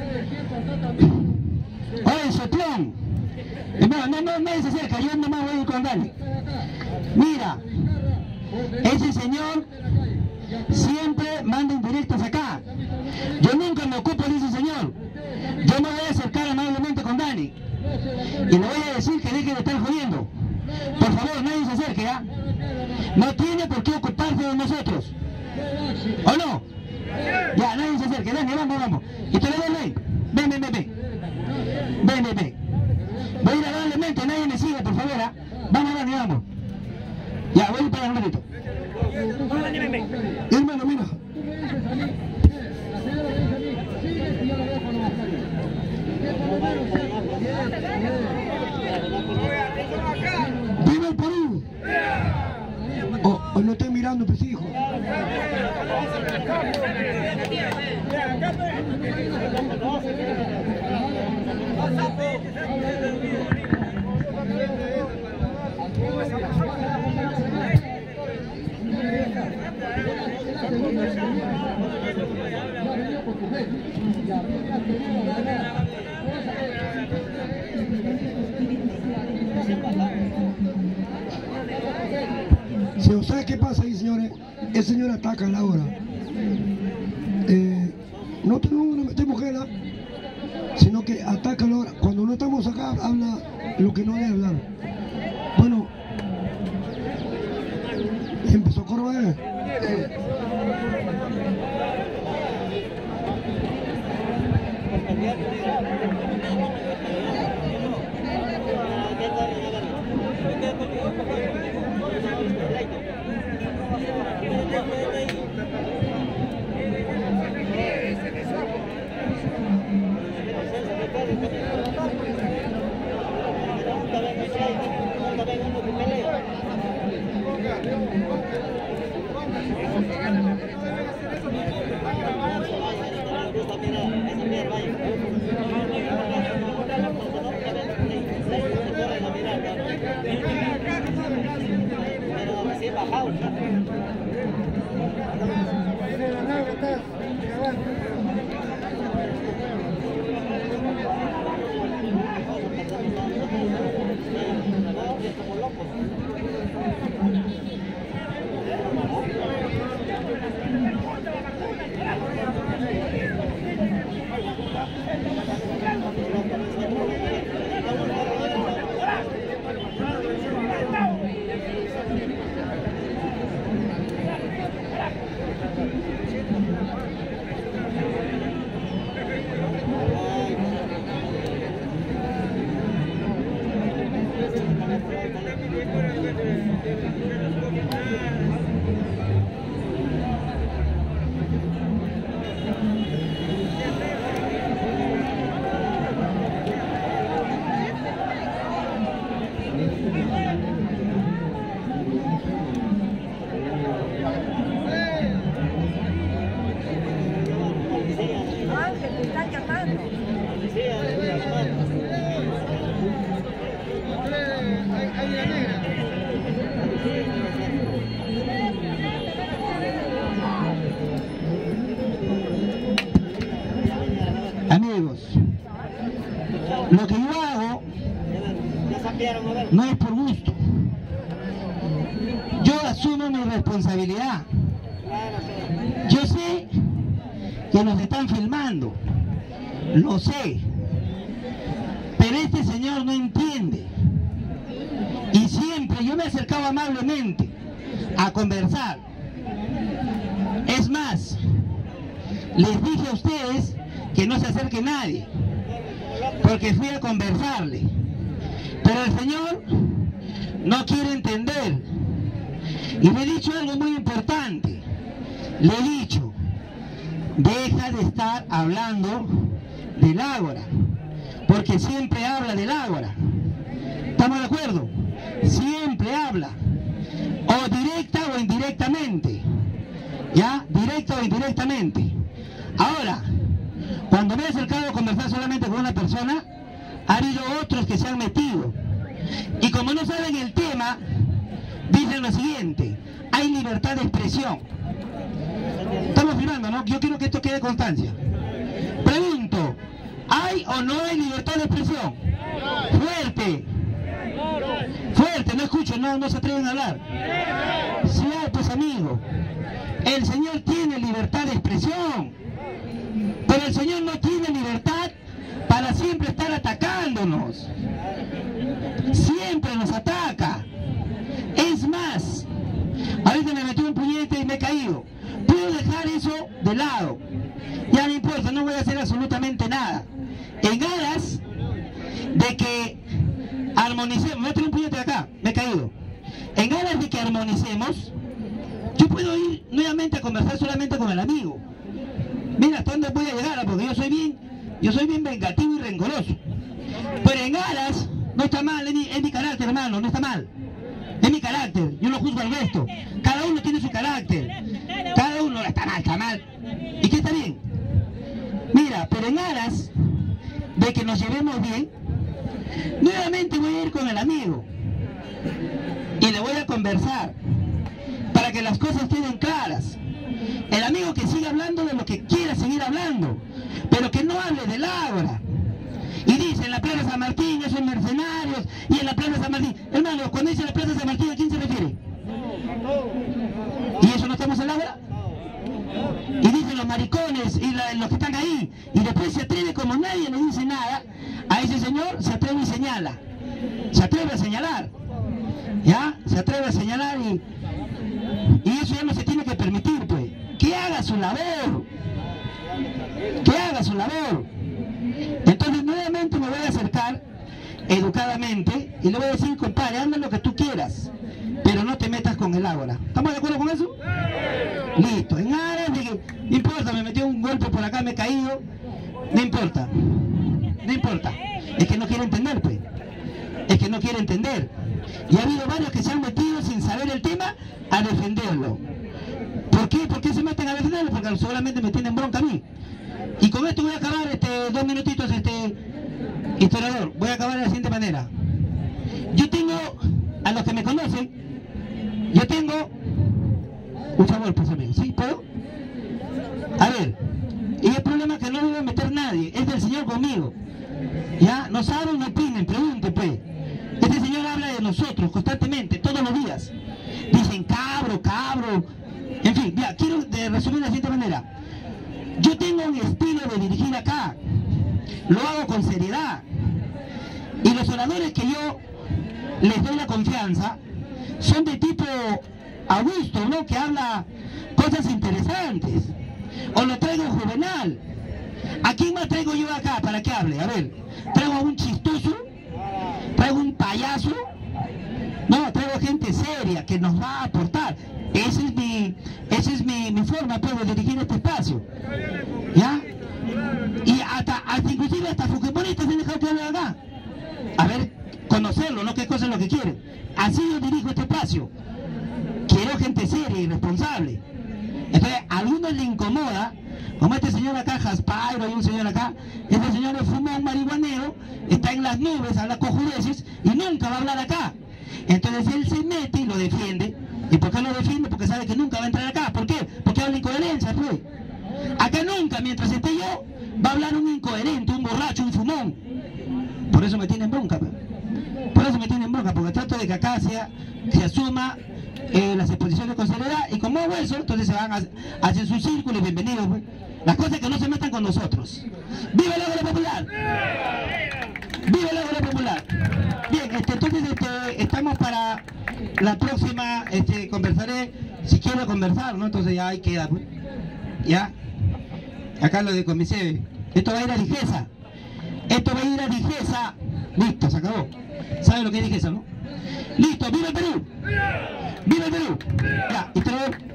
Oye, soplón. No, nadie se acerca, yo nomás voy a ir con Dani. Mira, ese señor siempre manda indirectas acá. Yo nunca me ocupo de ese señor. Yo me voy a acercar amablemente con Dani y le voy a decir que deje de estar jodiendo. Por favor, nadie se acerque, ¿ya? No tiene por qué ocuparse de nosotros. ¿O no? Ya, nadie se acerque. Dani, vamos. Y tú le das ahí. Ven. Voy a ir amablemente, nadie me sigue, por favor, ¿ah? Vamos, Dani, vamos. Ya, voy a ir para un ratito. Hermano, mira. ¡Viva el Perú! Oh, no estoy mirando, pues, hijo. ¿Sabe qué pasa ahí, señores? El señor ataca a Laura. No tenemos una mujer, sino que ataca a Laura. Cuando no estamos acá, habla lo que no debe hablar. Bueno, empezó Córdoba. Amigos, lo que yo hago no es por gusto. Yo asumo mi responsabilidad. Yo sé que nos están filmando, lo sé, pero este señor no entiende. Y siempre yo me he acercado amablemente a conversar. Es más, les dije a ustedes que no se acerque nadie, porque fui a conversarle, pero el señor no quiere entender. Y me he dicho algo muy importante. Le he dicho: deja de estar hablando del Ágora, porque siempre habla del Ágora. ¿Estamos de acuerdo? Siempre habla, o directa o indirectamente, ¿ya? Directa o indirectamente. Ahora, cuando me he acercado a conversar solamente con una persona, ha habido otros que se han metido. Y como no saben el tema, dicen lo siguiente: hay libertad de expresión. Estamos filmando, ¿no? Yo quiero que esto quede constancia. Pregunto: ¿hay o no hay libertad de expresión? Fuerte. Fuerte, no escucho, no se atreven a hablar. Sí, pues amigo, el señor tiene libertad de expresión, pero el señor no tiene libertad para siempre estar atacándonos. Siempre nos ataca. Es más, ahorita me metí un puñete y me he caído. Puedo dejar eso de lado. Ya no importa, no voy a hacer absolutamente nada. En aras de que armonicemos, me metí un puñete de acá, me he caído. En aras de que armonicemos, yo puedo ir nuevamente a conversar solamente con el amigo. Mira hasta dónde voy a llegar, porque yo soy bien vengativo y rencoroso. Pero en aras, no está mal, es mi carácter, hermano, no está mal. Es mi carácter, yo no juzgo al resto. Cada uno tiene su carácter. Cada uno está mal. ¿Y qué está bien? Mira, pero en aras de que nos llevemos bien, nuevamente voy a ir con el amigo y le voy a conversar para que las cosas queden claras. El amigo que siga hablando de lo que quiera seguir hablando, y en la Plaza San Martín. Hermano, cuando dice la Plaza San Martín, ¿a quién se refiere? ¿Y eso no estamos en la hora? Y dicen los maricones y los que están ahí, y después se atreve, como nadie le dice nada, a ese señor se atreve y señala. Se atreve a señalar. ¿Ya? Se atreve a señalar y eso ya no se tiene que permitir, pues. Que haga su labor. Que haga su labor. Entonces nuevamente me voy a acercar educadamente y le voy a decir, compadre, hazme lo que tú quieras, pero no te metas con el ágora. ¿Estamos de acuerdo con eso? Listo. En aras de que, no importa, me metió un golpe por acá, me he caído, no importa. No importa. Es que no quiere entender, pues. Es que no quiere entender. Y ha habido varios que se han metido sin saber el tema a defenderlo. ¿Por qué? ¿Por qué se meten a defenderlo? Porque seguramente me tienen bronca a mí. Y con esto voy a acabar 2 minutitos, historiador. Voy a acabar de la siguiente manera. Yo tengo, a los que me conocen, yo tengo un favor, pues amigo, ¿sí? ¿Puedo? A ver, y el problema es que no debe meter nadie, es del Señor conmigo. Ya, no saben, no opinen, pregunten, pues. Este señor habla de nosotros constantemente, todos los días. Dicen cabro, cabro. En fin, ya, quiero resumir de la siguiente manera. Yo tengo un estilo de dirigir acá. Lo hago con seriedad. Y los oradores que yo les doy la confianza son de tipo Augusto, ¿no? Que habla cosas interesantes. O lo traigo Juvenal. ¿A quién más traigo yo acá para que hable? A ver, traigo a un chistoso, traigo un payaso, no, traigo gente seria que nos va a aportar. Esa es mi forma, pues, de dirigir este espacio. ¿Ya? Y hasta inclusive hasta fujimoristas se han dejado que hable acá. A ver, conocerlo, ¿no? ¿Qué cosa es lo que quieren? Así yo dirijo este espacio. Quiero gente seria y responsable. Entonces, a algunos le incomoda, como este señor acá, Jaspairo, hay un señor acá, este señor es fumón marihuanero, está en las nubes, habla cojudeces y nunca va a hablar acá. Entonces él se mete y lo defiende. ¿Y por qué lo defiende? Porque sabe que nunca va a entrar acá. ¿Por qué? Porque habla incoherencia, pues. Acá nunca, mientras esté yo, va a hablar un incoherente, un borracho, un fumón. Por eso me tienen bronca, pues. Por eso me tienen bronca, porque trato de que acá se asuma las exposiciones con seriedad, y como hago eso, entonces se van hacia su círculo y bienvenidos, pues. Las cosas que no se metan con nosotros. ¡Viva el Ágora Popular! ¡Viva el Ágora Popular! Bien, entonces estamos para la próxima, conversaré, si quiero conversar, ¿no? Entonces ya ahí queda, pues. Ya, acá lo de Comisebe. Esto va a ir a Digesa. Esto va a ir a Digesa. Listo, se acabó. ¿Saben lo que es Digesa, no? Listo, ¡viva el Perú! ¡Viva el Perú! Ya, y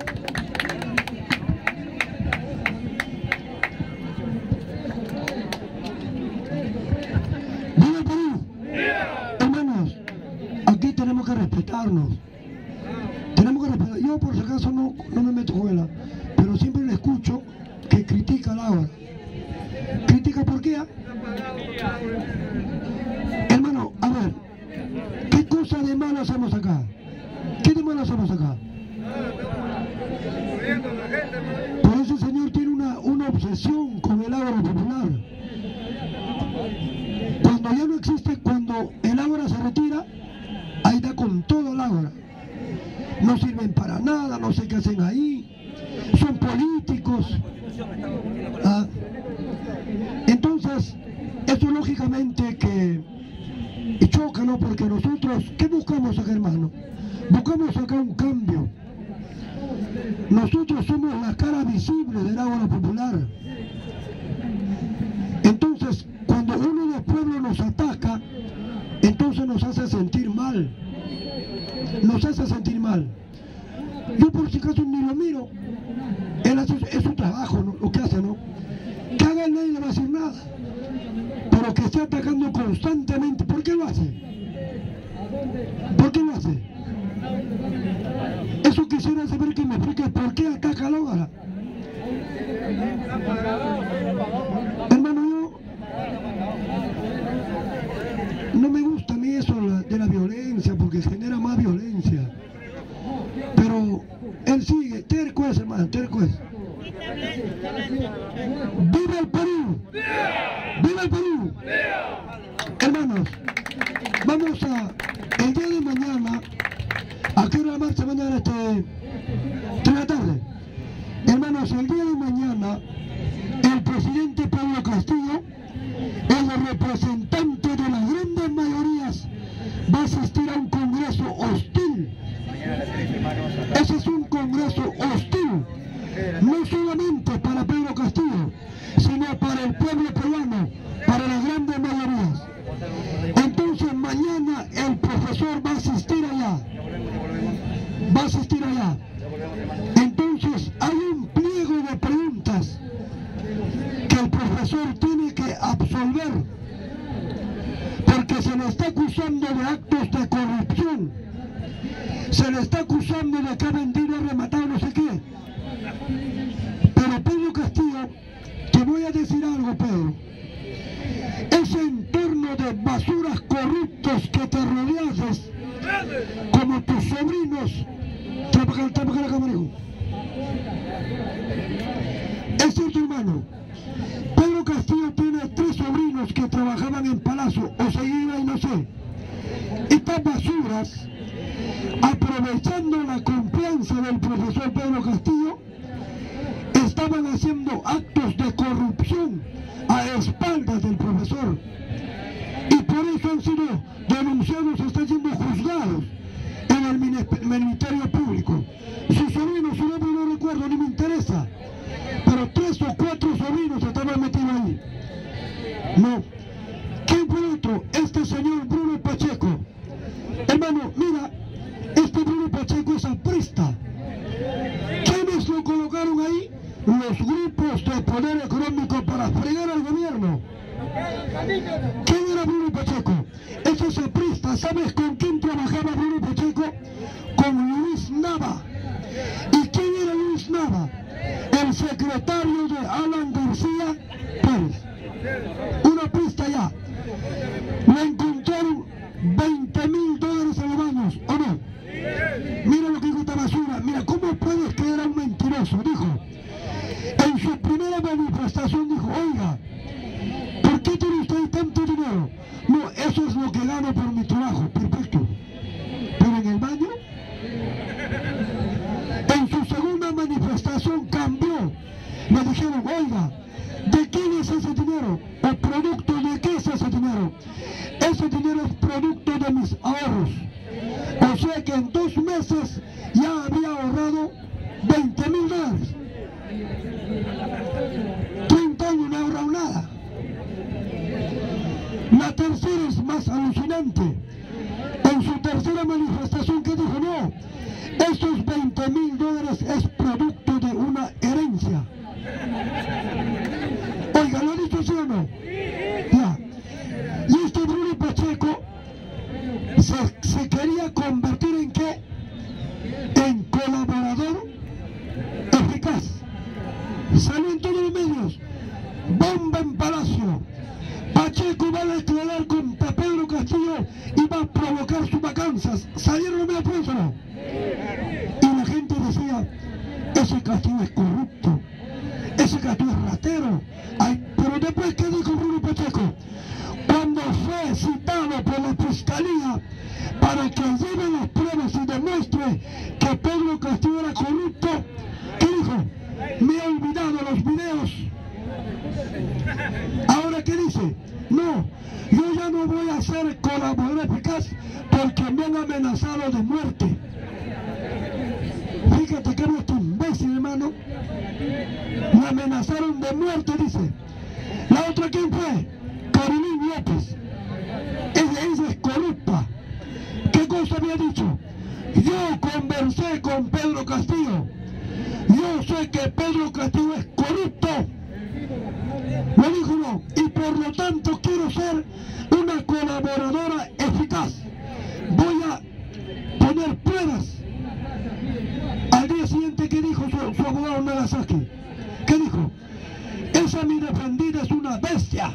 ¡viva el Perú! Hermanos, aquí tenemos que respetarnos. Tenemos que respetar. Yo por si acaso no me meto con él, pero siempre le escucho que critica al Ágora. ¿Critica por qué? Hermano, a ver, ¿qué cosa de malo hacemos acá? ¿Qué de malo hacemos acá? Por eso el señor tiene una obsesión con el Ágora Popular. Cuando ya no existe, cuando el Ágora se retira, ahí da con todo el Ágora. No sirven para nada, no sé qué hacen ahí, son políticos. Entonces, eso lógicamente que choca, ¿no? Porque nosotros, ¿qué buscamos acá, hermano? Buscamos acá un cambio. Nosotros somos la cara visible del Ágora Popular. Entonces, cuando uno del pueblo nos ataca, entonces nos hace sentir mal. Nos hace sentir mal. Yo por si acaso ni lo miro. Él hace, es su trabajo, ¿no? Lo que hace, ¿no? Que haga él, nadie le va a decir nada. Pero que esté atacando constantemente, ¿por qué lo hace? ¿Por qué lo hace? Eso quisiera saber, que me explique por qué ataca al Ágora. Hermano, yo no me gusta a mí eso de la violencia, porque genera más violencia. Pero él sigue, terco es, hermano, terco es. ¡Viva el Perú! ¡Viva el Perú! Hermanos, vamos a profesor tiene que absolver, porque se le está acusando de actos de corrupción, se le está acusando de que ha vendido, ha rematado, no sé qué. Pero Pedro Castillo, te voy a decir algo, Pedro, ese entorno de basuras corruptos que te rodeas, como tus sobrinos, trabaja la cámara, hijo. Es cierto, hermano, Pedro Castillo tiene 3 sobrinos que trabajaban en Palacio, o se iba y no sé. Estas basuras, aprovechando la confianza del profesor Pedro Castillo, estaban haciendo actos de corrupción a espaldas del profesor. Y por eso han sido denunciados, están siendo juzgados en el Ministerio Público. Sus sobrinos, su nombre no recuerdo, ni me interesa, pero 3 o 4 sobrinos estaban metidos ahí. No. ¿Quién fue otro? Este señor Bruno Pacheco. Hermano, mira, este Bruno Pacheco es aprista. ¿Quiénes lo colocaron ahí? Los grupos de poder económico para fregar al gobierno. ¿Quién era Bruno Pacheco? Ese es aprista. ¿Sabes con quién trabajaba Bruno Pacheco? Con Luis Nava. ¿Y quién era Luis Nava? El secretario de Alan García Pérez. Una pista ya. Le encontraron $20.000 en los baños, ¿o no? Mira lo que dijo esta basura. Mira, ¿cómo puedes creer a un mentiroso? Dijo, en su primera manifestación dijo, oiga, ¿por qué tiene usted tanto dinero? No, eso es lo que gano por mi trabajo. Perfecto. Pero en el baño, en su segunda manifestación cambió. Le dijeron, oiga, ¿de quién es ese dinero? ¿O producto de qué es ese dinero? Ese dinero es producto de mis ahorros. O sea que en 2 meses ya había ahorrado $20.000. 30 años no ha ahorrado nada. La tercera es más alucinante. En su tercera manifestación, ¿qué dijo? No, esos $20.000 es producto de una herencia. Oiga, ¿lo ha dicho sí o no? Ya. Y este Bruno Pacheco se quería convertir en ¿qué? En colaborador eficaz. Salió en todos los medios. Bomba en Palacio. Pacheco va a declarar contra Pedro Castillo y va a provocar sus vacancias. ¿Salieron los medios por eso no? Y la gente decía, ese Castillo es corrupto, ese Castillo es ratero. Ay, pero después, ¿qué dijo Bruno Pacheco? Cuando fue citado por la Fiscalía para que lleve las pruebas y demuestre que Pedro Castillo era corrupto, ¿qué dijo? Me he olvidado los videos. Ahora, ¿qué dice? No, yo ya no voy a ser colaborador eficaz porque me han amenazado de muerte. Fíjate que no es un imbécil, hermano. Me amenazaron de muerte, dice. La otra, ¿quién fue? Carolina López. Ella es corrupta. ¿Qué cosa había dicho? Yo conversé con Pedro Castillo. Yo sé que Pedro Castillo es corrupto. Lo dijo no. Y por lo tanto quiero ser una colaboradora eficaz. Voy a poner pruebas. Al día siguiente, ¿qué dijo su abogado Nagasaki? ¿Qué dijo? Esa mi defendida es una bestia.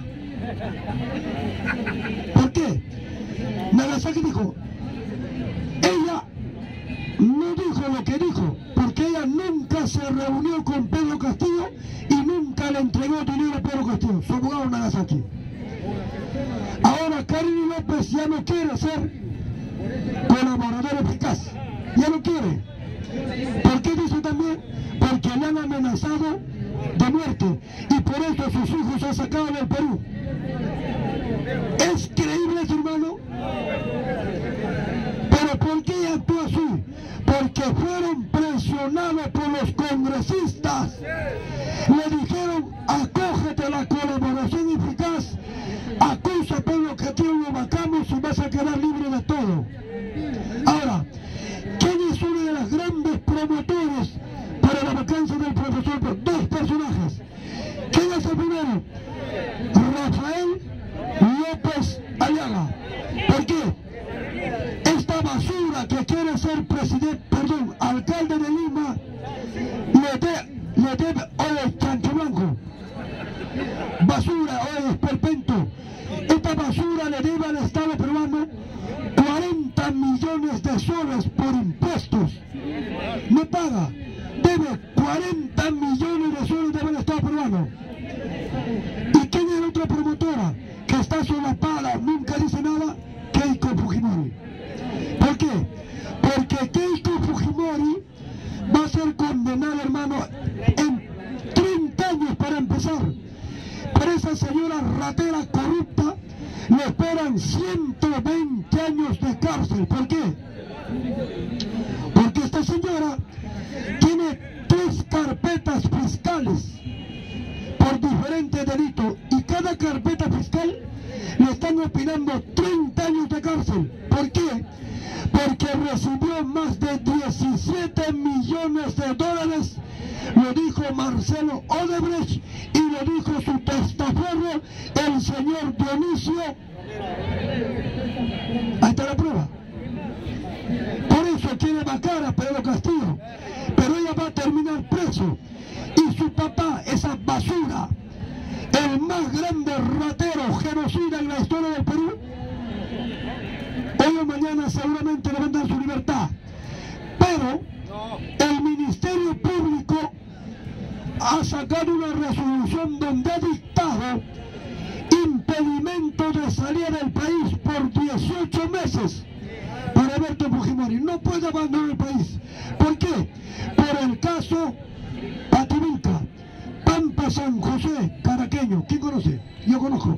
¿Por qué? Nagasaki dijo, ella no dijo lo que dijo, porque ella nunca se reunió con Pedro Castillo y nunca le entregó dinero a Pedro Castillo, su abogado Nagasaki. Ahora Carolina López ya no quiere ser colaborador eficaz, ya no quiere. ¿Por qué dice también? Porque le han amenazado de muerte y por eso sus hijos se han sacado del Perú. ¿Es creíble eso, hermano? ¿Pero por qué actuó así? Porque fueron presionados por los congresistas. Le dijeron, acógete a la colaboración eficaz, acusa a Pedro Castillo, lo vacamos y vas a quedar libre de todo. Ahora, ¿quién es uno de los grandes promotores para la vacancia del profesor? 2 personajes. ¿Quién es el primero? basura o esperpento. Esta basura le debe al Estado peruano 40 millones de soles por impuestos. No paga, debe 40 millones de soles debe al Estado peruano. ¿Y quién es la otra promotora que está solapada, nunca dice nada? Keiko Fujimori. ¿Por qué? Porque Keiko Fujimori va a ser condenada, hermano, en 30 años para empezar. Pero esa señora ratera corrupta le esperan 120 años de cárcel. ¿Por qué? Porque esta señora tiene 3 carpetas fiscales por diferentes delitos y cada carpeta fiscal le están opinando 30 años de cárcel. ¿Por qué? Porque recibió más de 17 millones de dólares, lo dijo Marcelo Odebrecht y lo dijo su testaferro, el señor Dionisio. Ahí está la prueba. Por eso quiere vacar a Pedro Castillo, pero ella va a terminar preso. Y su papá, esa basura, el más grande ratero, genocida en la historia del Perú, hoy o mañana seguramente le van a dar su libertad. Pero el Ministerio Público ha sacado una resolución donde ha dictado impedimento de salida del país por 18 meses para Alberto Fujimori. No puede abandonar el país. ¿Por qué? Por el caso Pativilca, Pampa San José, caraqueño. ¿Quién conoce? Yo conozco.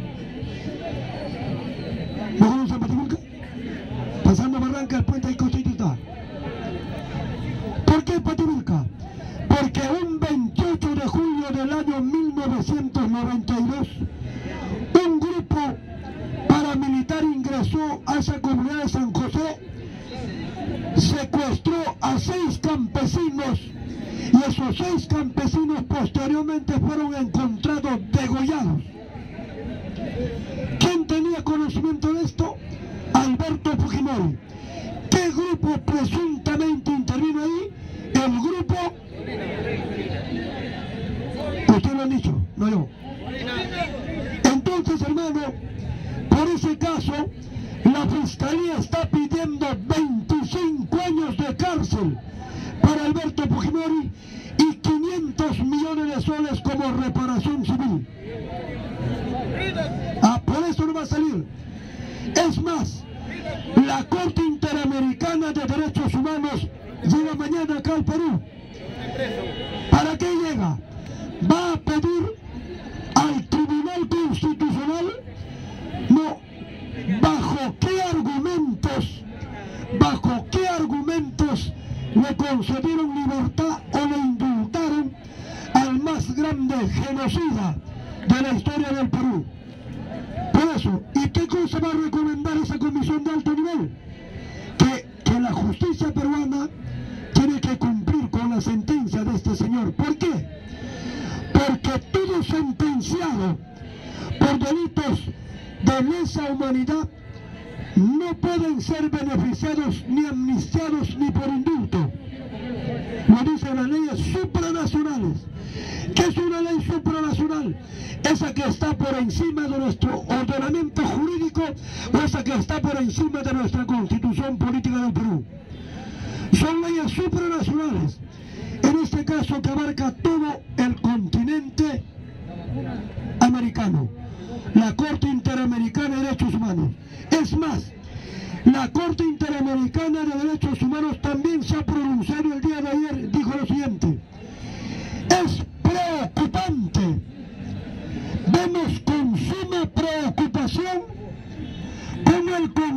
¿No conocen Pativilca? Pasando Barranca, el puente del Costito está. ¿Por qué Pativilca? Porque un 28 de julio del año 1992, un grupo paramilitar ingresó a esa comunidad de San José, secuestró a 6 campesinos y esos 6 campesinos posteriormente fueron encontrados degollados. ¿Quién tenía conocimiento de esto? Alberto Fujimori. ¿Qué grupo presuntamente intervino ahí? El grupo... Ustedes lo han dicho, no yo. Entonces, hermano, por ese caso, la Fiscalía está pidiendo 25 años de cárcel para Alberto Fujimori y 500 millones de soles como reparación civil. Por eso no va a salir. Es más, la Corte Interamericana de Derechos Humanos llega mañana acá al Perú. ¿Para qué llega? Va a pedir al Tribunal Constitucional, no, bajo qué argumentos le concedieron libertad o le indultaron al más grande genocida de la historia del Perú. Por eso, ¿y qué cosa va a recomendar esa comisión de alto nivel? Que la justicia peruana tiene que cumplir con la sentencia de este señor. ¿Por qué? Porque todo sentenciado por delitos de lesa humanidad no pueden ser beneficiados ni amnistiados ni por indulto. Lo dicen las leyes supranacionales. ¿Qué es una ley supranacional? Esa que está por encima de nuestro ordenamiento jurídico o esa que está por encima de nuestra constitución política del Perú. Son leyes supranacionales, en este caso que abarca todo el continente americano, la Corte Interamericana de Derechos Humanos. Es más, la Corte Interamericana de Derechos Humanos también se ha pronunciado el día de ayer, dijo lo siguiente: es preocupante, vemos con suma preocupación cómo el